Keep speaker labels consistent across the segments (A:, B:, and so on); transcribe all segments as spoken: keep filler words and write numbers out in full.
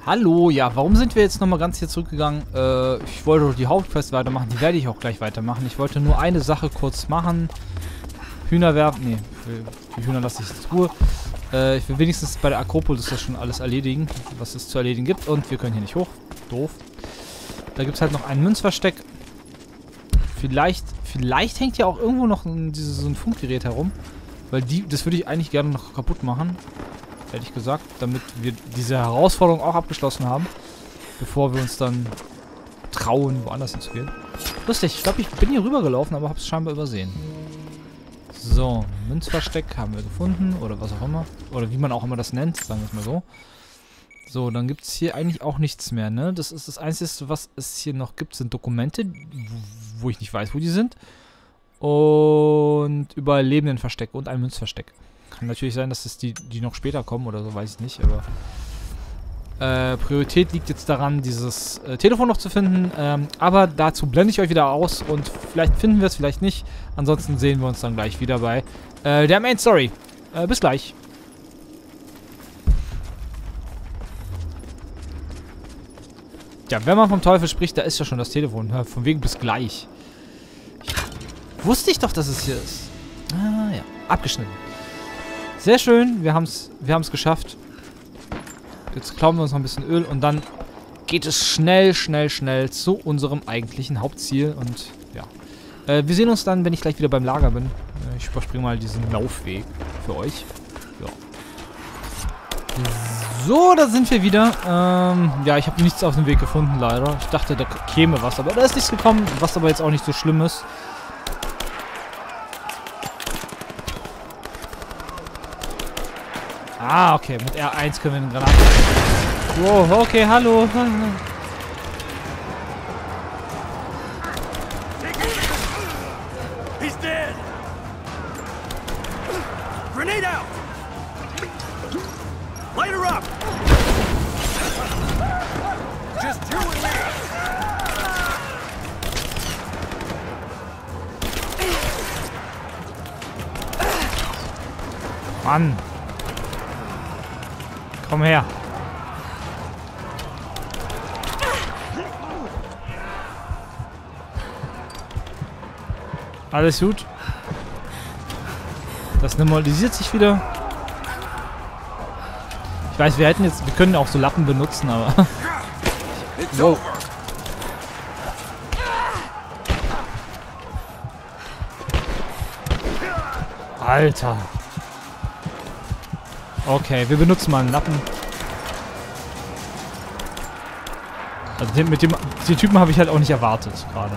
A: Hallo, ja, warum sind wir jetzt nochmal ganz hier zurückgegangen? Äh, ich wollte doch die Hauptquest weitermachen, die werde ich auch gleich weitermachen. Ich wollte nur eine Sache kurz machen. Hühner werfen, nee, die Hühner lasse ich jetzt Ruhe. Äh, ich will wenigstens bei der Akropolis das schon alles erledigen, was es zu erledigen gibt. Und wir können hier nicht hoch. Doof. Da gibt es halt noch ein Münzversteck. Vielleicht, vielleicht hängt ja auch irgendwo noch ein, dieses, so ein Funkgerät herum. Weil die, das würde ich eigentlich gerne noch kaputt machen. Ehrlich gesagt, damit wir diese Herausforderung auch abgeschlossen haben. Bevor wir uns dann trauen, woanders hinzugehen. Lustig, ich glaube, ich bin hier rübergelaufen, aber habe es scheinbar übersehen. So, Münzversteck haben wir gefunden. Oder was auch immer. Oder wie man auch immer das nennt, sagen wir es mal so. So, dann gibt es hier eigentlich auch nichts mehr, ne? Das ist das Einzige, was es hier noch gibt, sind Dokumente, wo ich nicht weiß, wo die sind. Und Überlebendenversteck und ein Münzversteck. Kann natürlich sein, dass es die, die noch später kommen oder so, weiß ich nicht, aber äh, Priorität liegt jetzt daran, dieses äh, Telefon noch zu finden, ähm, aber dazu blende ich euch wieder aus und vielleicht finden wir es, vielleicht nicht. Ansonsten sehen wir uns dann gleich wieder bei äh, der Main Story. Äh, bis gleich. Ja, wenn man vom Teufel spricht, da ist ja schon das Telefon. Ja, von wegen bis gleich. Ja, wusste ich doch, dass es hier ist. Ah ja, abgeschnitten. Sehr schön, wir haben es wir haben's geschafft. Jetzt klauen wir uns noch ein bisschen Öl und dann geht es schnell, schnell, schnell zu unserem eigentlichen Hauptziel. Und ja, äh, wir sehen uns dann, wenn ich gleich wieder beim Lager bin. Äh, ich überspringe mal diesen Laufweg für euch. Ja. So, da sind wir wieder. Ähm, ja, ich habe nichts auf dem Weg gefunden, leider. Ich dachte, da käme was, aber da ist nichts gekommen, was aber jetzt auch nicht so schlimm ist. Ah, okay. Mit R eins können wir den Granaten... Wow, okay, hallo.
B: He's dead. Grenade out. Light her up. Just you and me.
A: Mann. Komm her. Alles gut. Das normalisiert sich wieder. Ich weiß, wir hätten jetzt, wir können auch so Lappen benutzen, aber... Wow. Alter. Okay, wir benutzen mal einen Lappen. Also den, mit dem den Typen habe ich halt auch nicht erwartet gerade.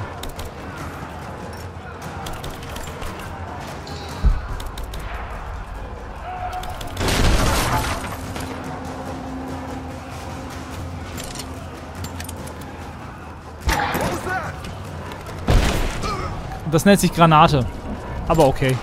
A: Das nennt sich Granate. Aber okay.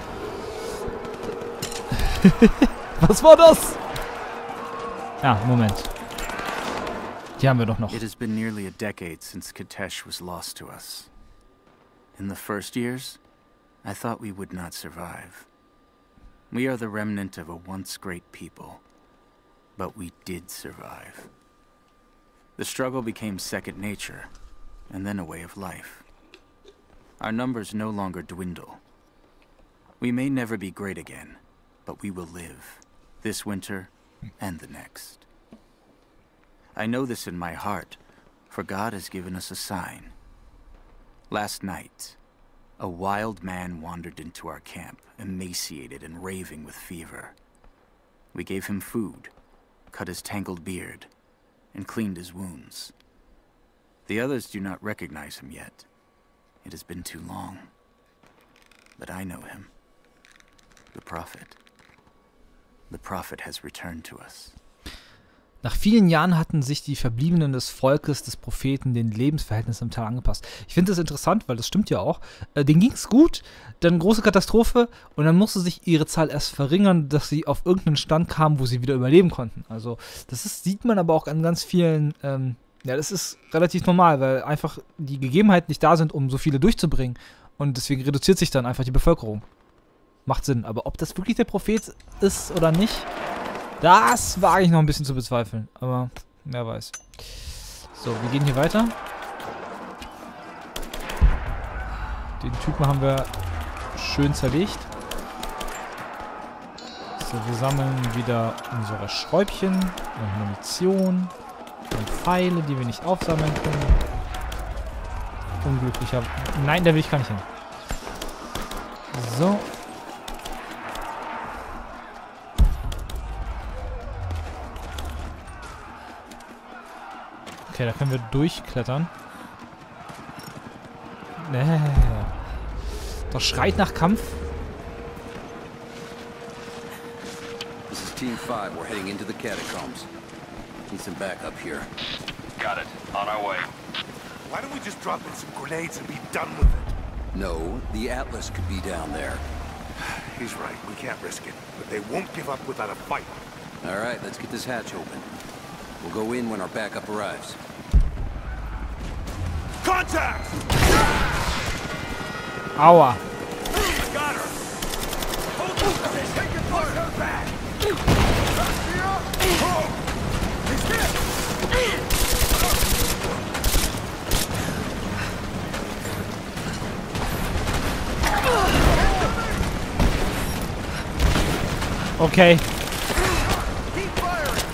A: Was war das? Ja, Moment. Die haben wir doch noch.
C: It has been nearly a decade since Kitezh was lost to us. In the first years, I thought we would not survive. We are the remnant of a once great people. But we did survive. The struggle became second nature, and then a way of life. Our numbers no longer dwindle. We may never be great again, but we will live. This winter, and the next. I know this in my heart, for God has given us a sign. Last night, a wild man wandered into our camp, emaciated and raving with fever. We gave him food, cut his tangled beard, and cleaned his wounds. The others do not recognize him yet. It has been too long. But I know him. The Prophet. The Prophet has returned to us.
A: Nach vielen Jahren hatten sich die Verbliebenen des Volkes des Propheten den Lebensverhältnissen im Tal angepasst. Ich finde das interessant, weil das stimmt ja auch. Äh, denen ging es gut, dann große Katastrophe und dann musste sich ihre Zahl erst verringern, dass sie auf irgendeinen Stand kamen, wo sie wieder überleben konnten. Also das ist, sieht man aber auch an ganz vielen, ähm, ja, das ist relativ normal, weil einfach die Gegebenheiten nicht da sind, um so viele durchzubringen und deswegen reduziert sich dann einfach die Bevölkerung. Macht Sinn, aber ob das wirklich der Prophet ist oder nicht, das wage ich noch ein bisschen zu bezweifeln. Aber Wer weiß. So, wir gehen hier weiter. Den Typen haben wir schön zerlegt. So, wir sammeln wieder unsere Schräubchen und Munition und Pfeile, die wir nicht aufsammeln können. Unglücklicher... Nein, da will ich gar nicht hin. So. Okay, da können wir durchklettern. Nee. Das schreit nach Kampf.
D: This is Team five. We're heading into the catacombs. Need some backup here.
B: Got it. On our way. Why don't we just drop in some grenades and be done with it?
D: No, the Atlas could be down there.
B: He's right. We can't risk it. But they won't give up without a fight.
D: All right, let's get this hatch open. We'll go in when our backup arrives.
B: Contact!
A: Aua.
B: Got her! Hold the position! Take your push her back! Oh! He's dead!
A: Okay.
B: Keep firing!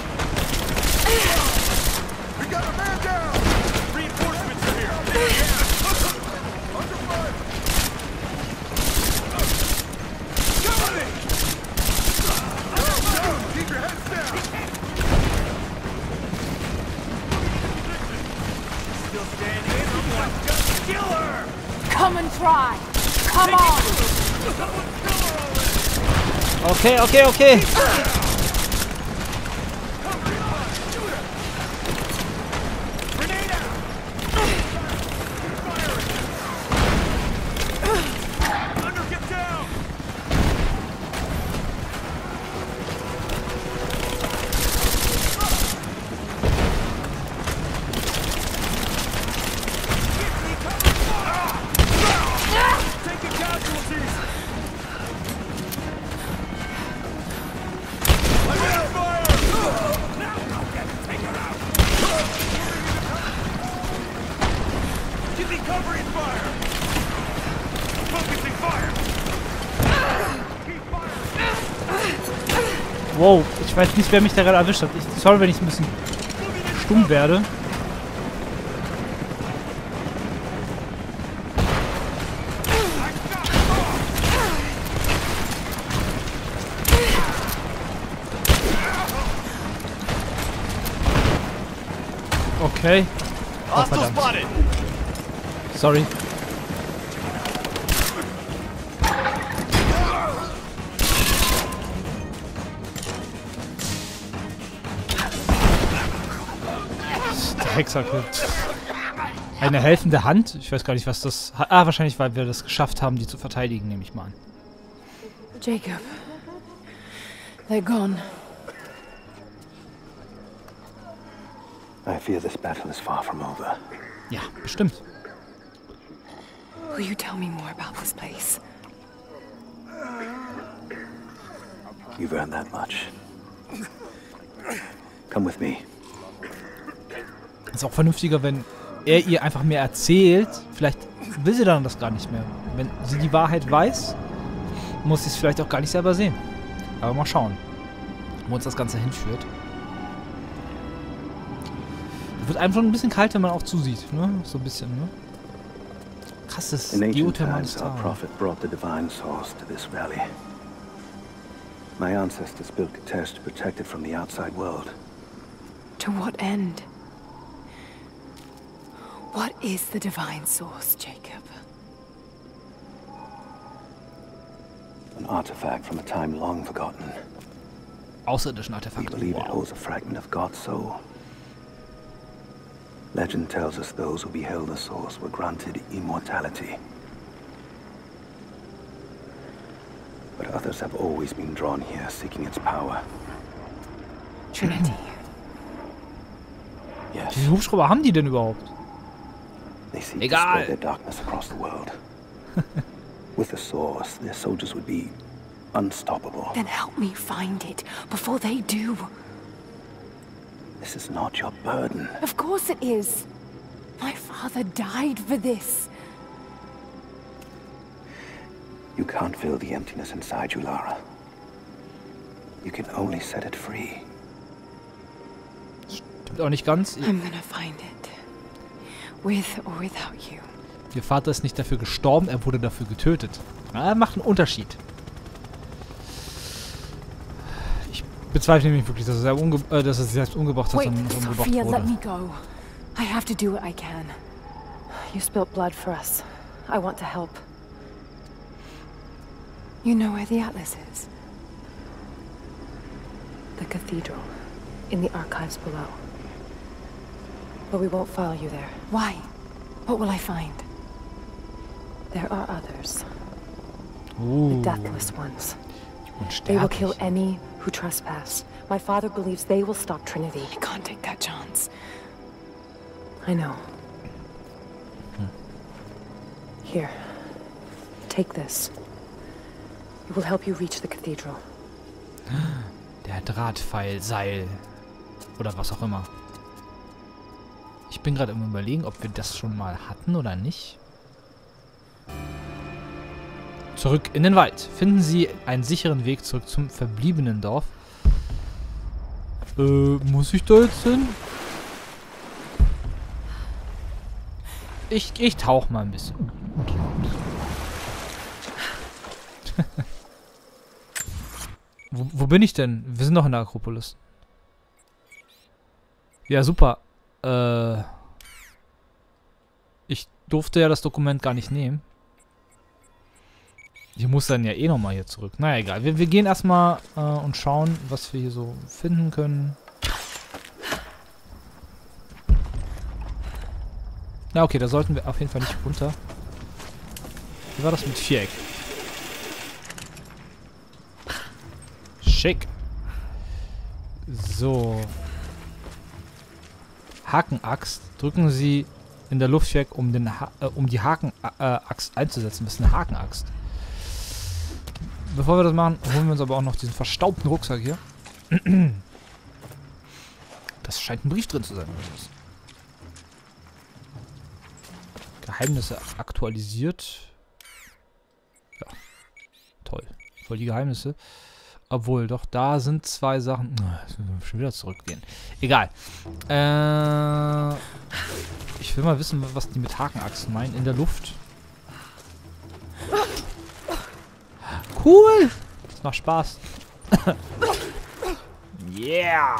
B: We got a man down! Reinforcements are here! Under fire! Cover me! Down! Keep your heads down! Still standing? Someone's got to kill her!
E: Come and try. Come on.
A: Okay, okay, okay.
B: Grenade out! Under, get down! Taking casualties! I'm on fire! Now, okay, take her out! Give me cover and fire! Focusing fire! Keep firing!
A: Wow, ich weiß nicht, wer mich da gerade erwischt hat. Ich, sorry, wenn ich ein bisschen stumm werde. Okay. Oh, verdammt. Sorry. Der Hexer killt. Eine helfende Hand? Ich weiß gar nicht, was das... Ah, wahrscheinlich, weil wir das geschafft haben, die zu verteidigen, nehme ich mal an.
E: Jacob. They're gone.
F: I fear this battle is far from over.
A: Ja, bestimmt.
E: Will you tell me more about this place?
F: You've earned that much. Come with me.
A: Ist auch vernünftiger, wenn er ihr einfach mehr erzählt. Vielleicht will sie dann das gar nicht mehr. Wenn sie die Wahrheit weiß, muss sie es vielleicht auch gar nicht selber sehen. Aber mal schauen, wo uns das Ganze hinführt. Wird einem schon ein bisschen kalt, wenn man auch zusieht, ne? So ein bisschen, ne? Krasses
F: In ancient
A: geothermales
F: times, our
A: Tal.
F: prophet brought the divine source to this valley. My ancestors built Katesh to protect it from the outside world.
E: To what end? What is the divine source, Jacob?
F: An artifact from a time long forgotten.
A: Außerirdischen
F: We
A: Artefakte.
F: believe it
A: Wow.
F: holds a fragment of God's soul. Legend tells us those who beheld the source were granted immortality. But others have always been drawn here, seeking its power.
E: Trinity.
A: Wie
F: Yes,
A: viele Hubschrauber haben die denn überhaupt?
F: they seek to
A: Egal.
F: spread their darkness across the world. With the source, their soldiers would be unstoppable.
E: Then help me find it before they do.
F: This is not your burden.
E: Of course it is. My father died for this.
F: You can't fill the emptiness inside you, Lara. You can only set it free.
A: Stimmt auch nicht ganz.
E: I'm gonna find it. With or without you.
A: Ihr Vater ist nicht dafür gestorben, er wurde dafür getötet. Ja, macht einen Unterschied. Ich bezweifle nämlich wirklich, dass er, umge äh, dass er sich selbst umgebracht hat
E: Wait,
A: und umgebracht
E: Sophia, let
A: wurde.
E: me go. I have to do what I can. You spilt blood for us. I want to help. You know where the Atlas is? The cathedral. In the archives below. But we won't follow you there. Why? What will I find? There are others.
A: Uh,
E: The deathless ones. They will kill
A: unsterblich.
E: any who trespass. My father believes they will stop Trinity. I can't take that chance. I know. Here. Take this. It will help you reach the cathedral.
A: Der Drahtpfeil, Seil. Oder was auch immer. Ich bin gerade im Überlegen, ob wir das schon mal hatten oder nicht. Zurück in den Wald. Finden Sie einen sicheren Weg zurück zum verbliebenen Dorf. Äh, muss ich da jetzt hin? Ich, ich tauche mal ein bisschen. wo, wo bin ich denn? Wir sind noch in der Akropolis. Ja, super. Äh, ich durfte ja das Dokument gar nicht nehmen. Ich muss dann ja eh nochmal hier zurück. Naja, egal. Wir, wir gehen erstmal äh, und schauen, was wir hier so finden können. Na okay, da sollten wir auf jeden Fall nicht runter. Wie war das mit Viereck? Schick. So. Hakenaxt. Drücken Sie in der Luft weg, um, den ha äh, um die Hakenaxt einzusetzen. Das ist eine Hakenaxt. Bevor wir das machen, holen wir uns aber auch noch diesen verstaubten Rucksack hier. Das scheint ein Brief drin zu sein. Geheimnisse aktualisiert. Ja. Toll. Voll die Geheimnisse. Obwohl, doch, da sind zwei Sachen. Jetzt müssen wir schon wieder zurückgehen. Egal. Äh, ich will mal wissen, was die mit Hakenachsen meinen. In der Luft. Cool! Das macht Spaß. Yeah!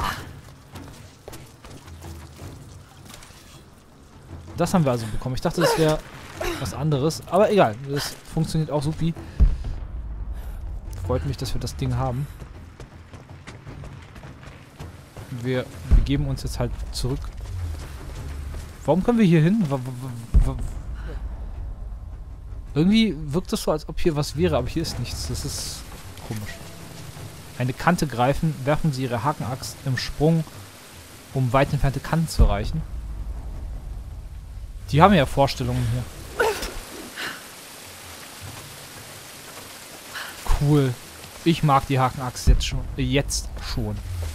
A: Das haben wir also bekommen. Ich dachte, das wäre was anderes. Aber egal. Das funktioniert auch supi. Freut mich, dass wir das Ding haben. Wir begeben uns jetzt halt zurück. Warum können wir hier hin? Irgendwie wirkt es so, als ob hier was wäre, aber hier ist nichts. Das ist komisch. Eine Kante greifen, werfen Sie Ihre Hakenaxt im Sprung, um weit entfernte Kanten zu erreichen. Die haben ja Vorstellungen hier. Cool. Ich mag die Hakenaxt jetzt schon. Jetzt schon.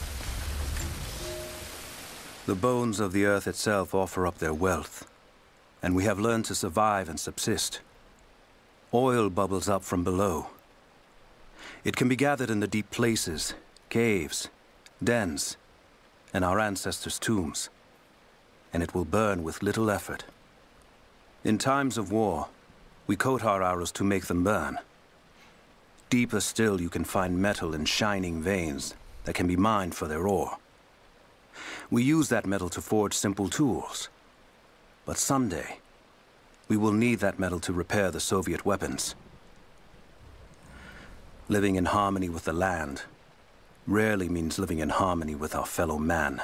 D: The bones of the earth itself offer up their wealth, and we have learned to survive and subsist. Oil bubbles up from below. It can be gathered in the deep places, caves, dens, and our ancestors' tombs, and it will burn with little effort. In times of war, we coat our arrows to make them burn. Deeper still, you can find metal in shining veins that can be mined for their ore. We use that metal to forge simple tools. But someday, we will need that metal to repair the Soviet weapons. Living in harmony with the land rarely means living in harmony with our fellow man.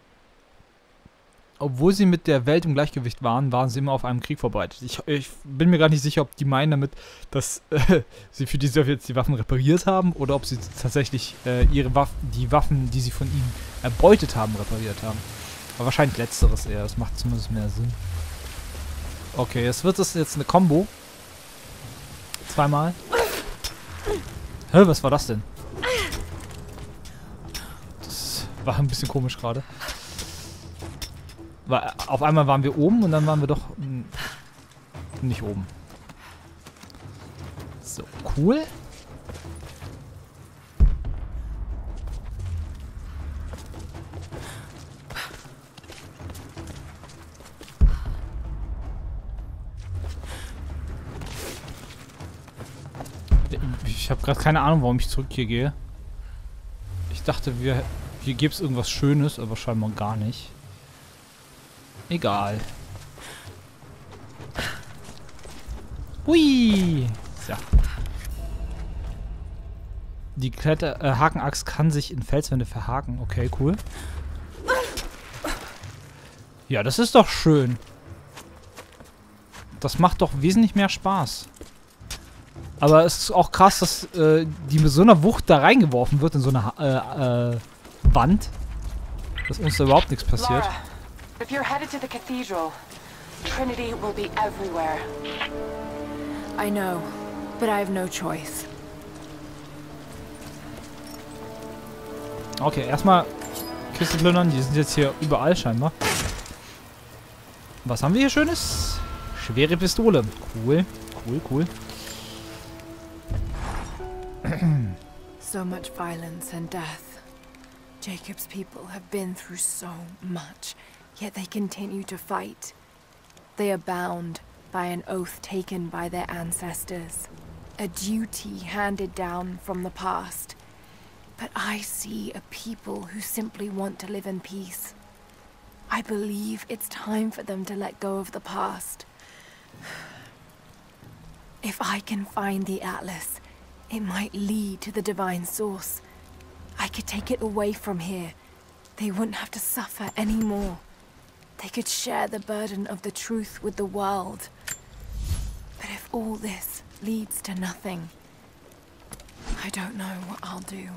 A: Obwohl sie mit der Welt im Gleichgewicht waren, waren sie immer auf einem Krieg vorbereitet. Ich, ich bin mir gar nicht sicher, ob die meinen damit, dass äh, sie für die Sowjets die Waffen repariert haben oder ob sie tatsächlich äh, ihre Waffen, die Waffen, die sie von ihnen erbeutet haben, repariert haben. Aber wahrscheinlich letzteres eher. Das macht zumindest mehr Sinn. Okay, jetzt wird es jetzt eine Combo. Zweimal. Hä, was war das denn? Das war ein bisschen komisch gerade. Weil auf einmal waren wir oben und dann waren wir doch mh, nicht oben. So, cool. Ich habe gerade keine Ahnung, warum ich zurück hier gehe. Ich dachte, wir, hier gäbe es irgendwas Schönes, aber scheinbar gar nicht. Egal. Hui! So. Die Kletter äh, Hakenaxt kann sich in Felswände verhaken. Okay, cool. Ja, das ist doch schön. Das macht doch wesentlich mehr Spaß. Aber es ist auch krass, dass äh, die mit so einer Wucht da reingeworfen wird in so eine äh, äh, Wand, dass uns da überhaupt nichts passiert.
E: Lara, if you're headed to the cathedral, Trinity will be everywhere. I know, but I have no choice.
A: Okay, erstmal Kiste plündern, die sind jetzt hier überall scheinbar. Was haben wir hier Schönes? Schwere Pistole. Cool, cool, cool.
E: So much violence and death. Jacob's people have been through so much, yet they continue to fight. They are bound by an oath taken by their ancestors, a duty handed down from the past. But I see a people who simply want to live in peace. I believe it's time for them to let go of the past. If I can find the Atlas, it might lead to the divine source. I could take it away from here. They wouldn't have to suffer anymore. They could share the burden of the truth with the world. But if all this leads to nothing, I don't know what I'll do.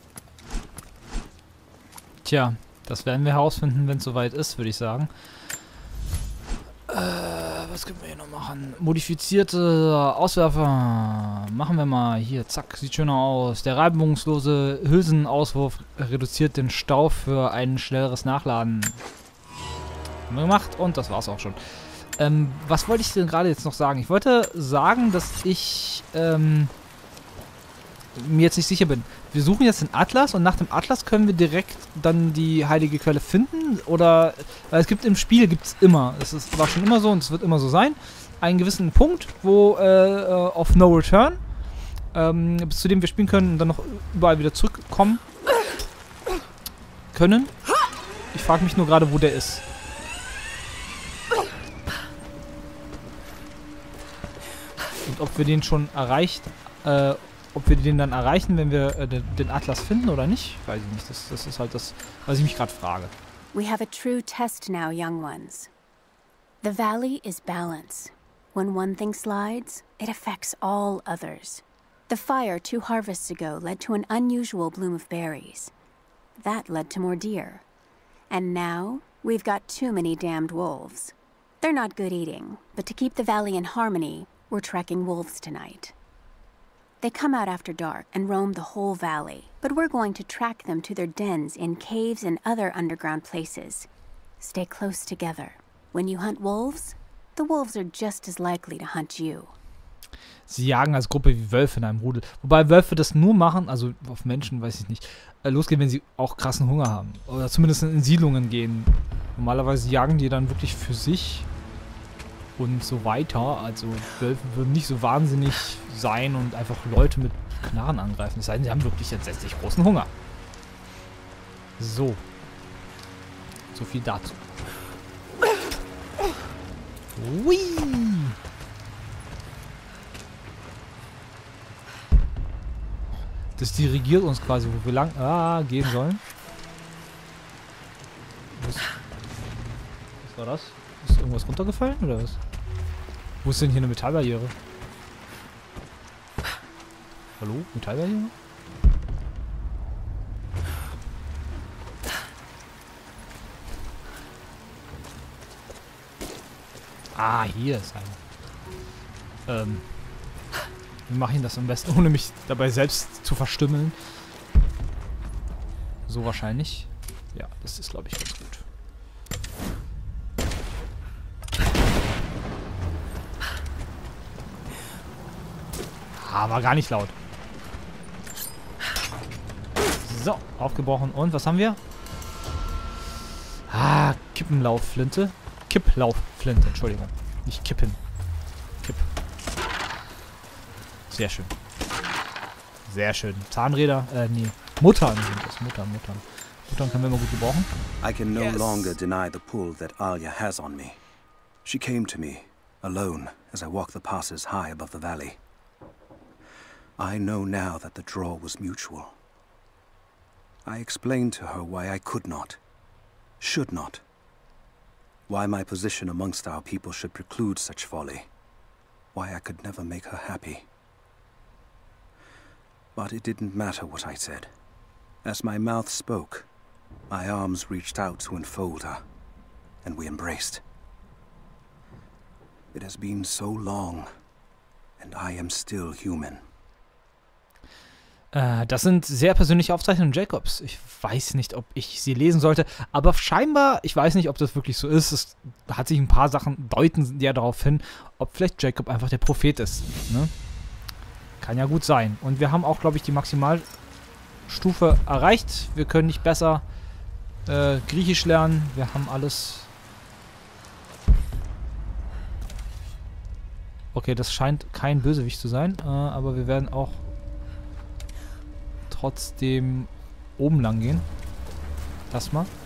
A: Tja, das werden wir herausfinden, wenn es soweit ist, würde ich sagen. Äh, was können wir hier noch machen? Modifizierte Auswerfer. Machen wir mal hier. Zack, sieht schöner aus. Der reibungslose Hülsenauswurf reduziert den Stau für ein schnelleres Nachladen. Haben wir gemacht und das war's auch schon. Ähm, was wollte ich denn gerade jetzt noch sagen? Ich wollte sagen, dass ich ähm, mir jetzt nicht sicher bin. Wir suchen jetzt den Atlas und nach dem Atlas können wir direkt dann die heilige Quelle finden? Oder, weil es gibt im Spiel, gibt es immer, es ist, war schon immer so und es wird immer so sein, einen gewissen Punkt, wo äh, auf No Return, ähm, bis zu dem wir spielen können und dann noch überall wieder zurückkommen können. Ich frage mich nur gerade, wo der ist. Und ob wir den schon erreicht, äh, ob wir den dann erreichen, wenn wir äh, den, den Atlas finden oder nicht, weiß ich nicht. Das, das ist halt das, was ich mich gerade frage.
G: We have a true test now, young ones. The valley is balance. When one thing slides, it affects all others. The fire two harvests ago led to an unusual bloom of berries. That led to more deer. And now, we've got too many damned wolves. They're not good eating, but to keep the valley in harmony, we're tracking wolves tonight. They come out after dark and roam the whole valley, but we're going to track them to their dens in caves and other underground places. Stay close together. When you hunt wolves, the wolves are just as likely to hunt you.
A: Sie jagen als Gruppe wie Wölfe in einem Rudel. Wobei Wölfe das nur machen, also auf Menschen weiß ich nicht, äh, losgehen, wenn sie auch krassen Hunger haben. Oder zumindest in Siedlungen gehen. Normalerweise jagen die dann wirklich für sich und so weiter. Also Wölfe würden nicht so wahnsinnig sein und einfach Leute mit Knarren angreifen. Es sei denn, sie haben wirklich entsetzlich großen Hunger. So. So viel dazu. Hui! Das dirigiert uns quasi, wo wir lang ah, gehen sollen. Was, was war das? Ist irgendwas runtergefallen oder was? Wo ist denn hier eine Metallbarriere? Hallo? Metallbarriere? Ah, hier ist eine. Ähm. Wir machen das am besten, ohne mich dabei selbst zu verstümmeln. So wahrscheinlich. Ja, das ist, glaube ich, ganz gut. Ah, war gar nicht laut. So, aufgebrochen. Und was haben wir? Ah, Kippenlaufflinte. Kipplaufflinte, Entschuldigung. Nicht kippen. Kipp. Sehr schön. Sehr schön. Zahnräder, äh, nee. Muttern sind das. Muttern, Muttern. Muttern können wir immer gut gebrauchen.
D: I can no
A: Yes.
D: longer deny the pull that Alia has on me. She came to me, alone, as I walked the passes high above the valley. I know now that the draw was mutual. I explained to her why I could not, should not, why my position amongst our people should preclude such folly, why I could never make her happy. But it didn't matter what I said. As my mouth spoke, my arms reached out to enfold her, and we embraced. It has been so long, and I am still human.
A: Äh, das sind sehr persönliche Aufzeichnungen Jacobs. Ich weiß nicht, ob ich sie lesen sollte, aber scheinbar, ich weiß nicht, ob das wirklich so ist. Es hat sich ein paar Sachen deuten ja darauf hin, ob vielleicht Jacob einfach der Prophet ist. Ne? Kann ja gut sein. Und wir haben auch, glaube ich, die Maximalstufe erreicht. Wir können nicht besser äh, Griechisch lernen. Wir haben alles. Okay, das scheint kein Bösewicht zu sein, äh, aber wir werden auch trotzdem oben lang gehen. Das mal.